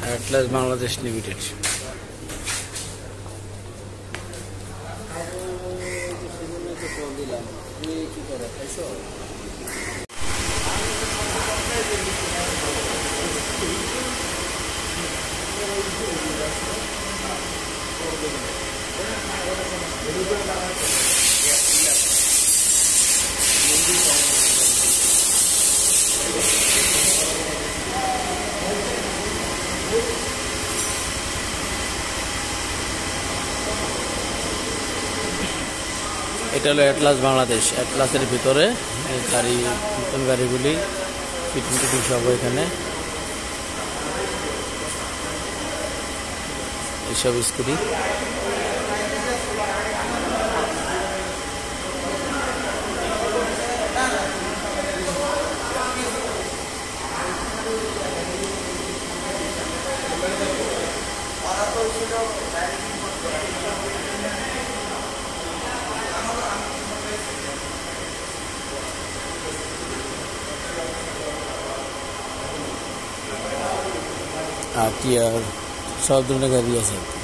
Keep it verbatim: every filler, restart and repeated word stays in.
Atlas Bangladesh Limited. এটা হলো Atlas Bangladesh. অ্যাটলাসের ভিতরে গাড়ি, নতুন গাড়িগুলি ফিটিং টিটিং সব এখানে, এইসব স্কুটি। আর টিয়ার সব ধরনের গাড়ি আছে।